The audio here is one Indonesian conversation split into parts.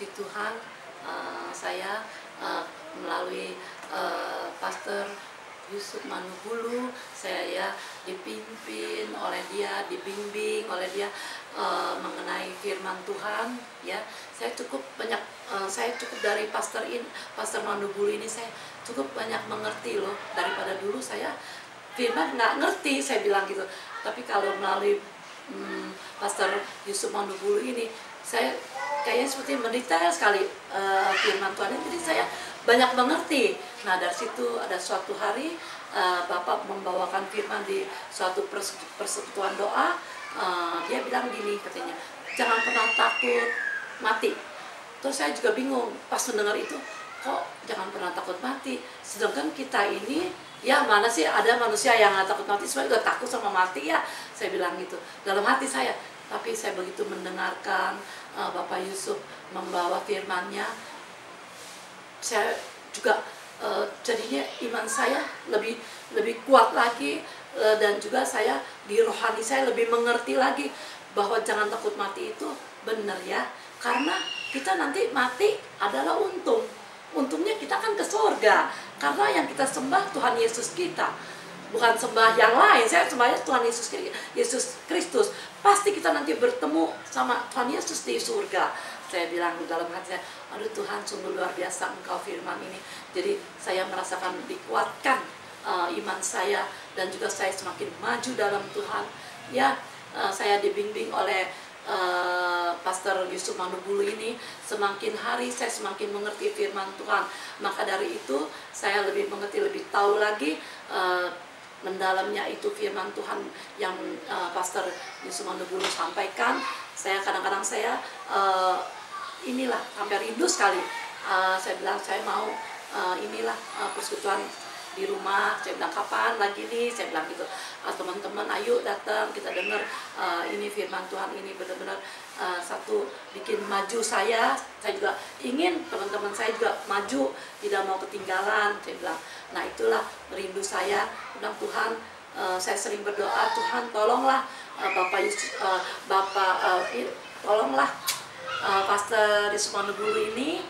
puji Tuhan, saya melalui Pastor Yusuf Manubulu, saya dipimpin oleh dia, dibimbing oleh dia mengenai firman Tuhan. Ya, saya cukup banyak, saya cukup dari Pastor Manubulu ini saya cukup banyak mengerti loh, daripada dulu saya firman nggak ngerti, saya bilang gitu. Tapi kalau melalui Pastor Yusuf Manubulu ini, saya kayaknya seperti mendetail sekali firman Tuhan ini, jadi saya banyak mengerti. Nah, dari situ ada suatu hari Bapak membawakan firman di suatu persekutuan doa. Dia bilang gini, katanya, jangan pernah takut mati. Terus saya juga bingung pas mendengar itu, kok jangan pernah takut mati, sedangkan kita ini, ya mana sih ada manusia yang gak takut mati, semua juga takut sama mati ya, saya bilang gitu dalam hati saya. Tapi saya begitu mendengarkan Bapak Yusuf membawa firman-Nya, saya juga jadinya iman saya lebih kuat lagi, dan juga saya di rohani saya lebih mengerti lagi bahwa jangan takut mati itu benar ya, karena kita nanti mati adalah untungnya kita kan ke surga, karena yang kita sembah Tuhan Yesus kita, bukan sembah yang lain. Saya sembahnya Tuhan Yesus Kristus. Pasti kita nanti bertemu sama Tuhan Yesus di surga. Saya bilang dalam hati saya, aduh Tuhan, sungguh luar biasa Engkau firman ini. Jadi saya merasakan dikuatkan iman saya, dan juga saya semakin maju dalam Tuhan. Ya, saya dibimbing oleh Pastor Yusuf Manubulu ini, semakin hari saya semakin mengerti firman Tuhan. Maka dari itu saya lebih mengerti, lebih tahu lagi mendalamnya itu firman Tuhan yang Pastor Yusuf Manubulu sampaikan. Saya kadang-kadang saya inilah sampai rindu sekali. Saya bilang saya mau inilah persekutuan di rumah. Saya bilang kapan lagi nih, saya bilang gitu. Teman-teman ayo datang, kita dengar ini firman Tuhan ini benar-benar satu bikin maju saya juga ingin teman-teman saya juga maju, tidak mau ketinggalan, saya bilang. Nah, itulah rindu saya. Bilang Tuhan, saya sering berdoa, Tuhan tolonglah tolonglah Pastor Yusuf Manubulu ini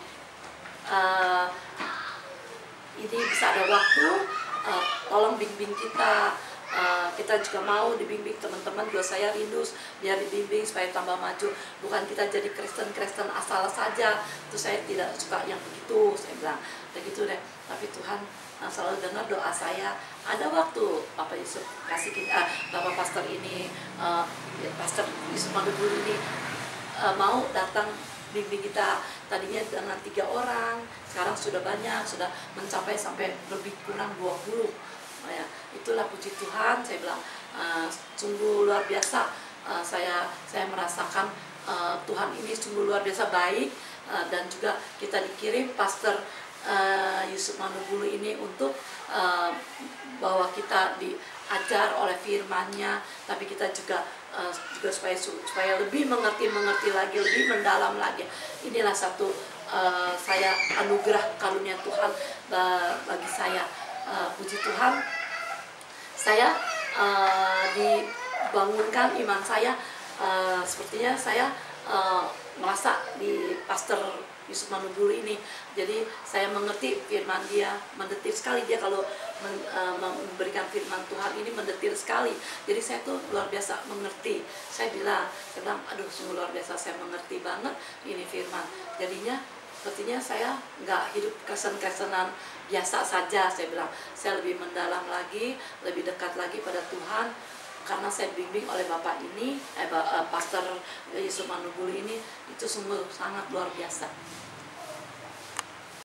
bisa ada waktu, tolong bimbing kita. Kita juga mau dibimbing, teman-teman juga saya rindu biar dibimbing supaya tambah maju, bukan kita jadi Kristen asal saja. Itu saya tidak suka yang begitu, saya bilang begitu deh. Tapi Tuhan selalu dengar doa saya. Ada waktu Bapak Yusuf kasih kita, Bapak Pastor ini, Pastor Yusuf Manubulu ini mau datang bimbing kita. Tadinya dengan 3 orang, sekarang sudah banyak, sudah mencapai sampai lebih kurang 20. Ya, itulah puji Tuhan, saya bilang sungguh luar biasa. Saya merasakan Tuhan ini sungguh luar biasa baik, dan juga kita dikirim Pastor Yusuf Manubulu ini untuk bahwa kita diajar oleh firman-Nya, tapi kita juga supaya lebih mengerti lagi, lebih mendalam lagi. Inilah satu saya anugerah karunia Tuhan bagi saya. Puji Tuhan, saya dibangunkan iman saya. Sepertinya saya merasa di Pastor Yusuf Manubulu ini, jadi saya mengerti firman dia, mendetil sekali dia kalau memberikan firman Tuhan ini, mendetil sekali. Jadi saya tuh luar biasa mengerti. Saya bilang aduh sungguh luar biasa, saya mengerti banget ini firman. Jadinya sepertinya saya nggak hidup kristen-kristenan biasa saja, saya bilang. Saya lebih mendalam lagi, lebih dekat lagi pada Tuhan, karena saya bimbing oleh Bapak ini, Pastor Yusuf Manubulu ini, itu sungguh sangat luar biasa.